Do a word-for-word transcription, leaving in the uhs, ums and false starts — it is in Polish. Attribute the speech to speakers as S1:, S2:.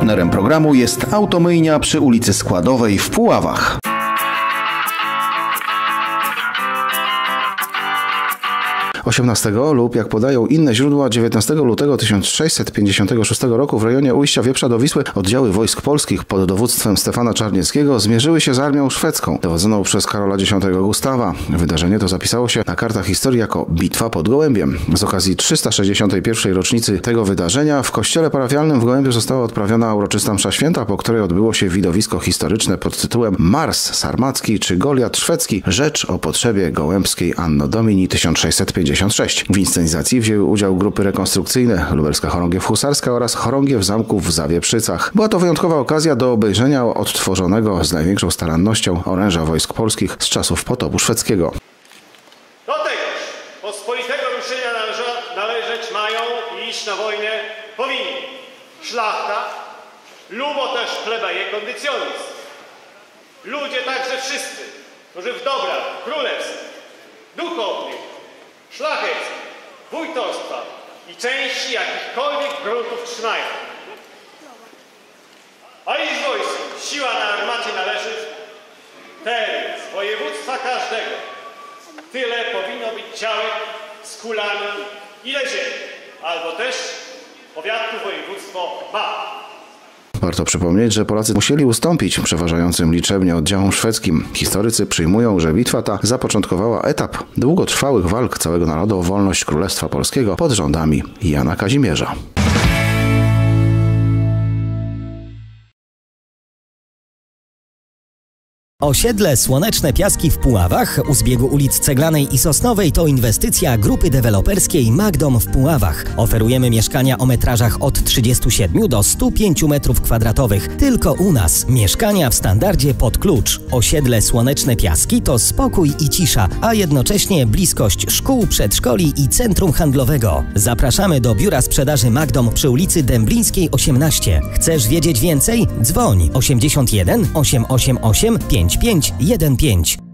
S1: Partnerem programu jest Automyjnia przy ulicy Składowej w Puławach. osiemnastego lub, jak podają inne źródła, dziewiętnastego lutego tysiąc sześćset pięćdziesiątego szóstego roku w rejonie Ujścia Wieprza do Wisły oddziały wojsk polskich pod dowództwem Stefana Czarnieckiego zmierzyły się z armią szwedzką, dowodzoną przez Karola Dziesiątego Gustawa. Wydarzenie to zapisało się na kartach historii jako Bitwa pod Gołębiem. Z okazji trzysta sześćdziesiątej pierwszej rocznicy tego wydarzenia w kościele parafialnym w Gołębiu została odprawiona uroczysta msza święta, po której odbyło się widowisko historyczne pod tytułem Mars Sarmacki czy Goliat Szwedzki, rzecz o potrzebie gołębskiej Anno Domini tysiąc sześćset pięćdziesiąt sześć. W inscenizacji wzięły udział grupy rekonstrukcyjne Lubelska Chorągiew Husarska oraz Chorągiew Zamków w Zawieprzycach. Była to wyjątkowa okazja do obejrzenia odtworzonego z największą starannością oręża wojsk polskich z czasów potopu szwedzkiego.
S2: Do tegoż pospolitego ruszenia należa, należeć mają i iść na wojnę powinni szlachta, lubo też plebeje kondycjonizm. Ludzie także wszyscy, którzy w dobrach królewskich, duchownych, szlacheckich, wójtostwa i części jakichkolwiek gruntów trzymają. A iż wojsku siła na armacie należy, teren z województwa każdego, tyle powinno być działek z kulami, ile ziemi, albo też powiatu województwo ma.
S1: Warto przypomnieć, że Polacy musieli ustąpić przeważającym liczebnie oddziałom szwedzkim. Historycy przyjmują, że bitwa ta zapoczątkowała etap długotrwałych walk całego narodu o wolność Królestwa Polskiego pod rządami Jana Kazimierza.
S3: Osiedle Słoneczne Piaski w Puławach u zbiegu ulic Ceglanej i Sosnowej to inwestycja grupy deweloperskiej Magdom w Puławach. Oferujemy mieszkania o metrażach od trzydziestu siedmiu do stu pięciu metrów kwadratowych. Tylko u nas. Mieszkania w standardzie pod klucz. Osiedle Słoneczne Piaski to spokój i cisza, a jednocześnie bliskość szkół, przedszkoli i centrum handlowego. Zapraszamy do biura sprzedaży Magdom przy ulicy Dęblińskiej osiemnaście. Chcesz wiedzieć więcej? Dzwoń osiemdziesiąt jeden osiemset osiemdziesiąt osiem pięć pięć jeden pięć.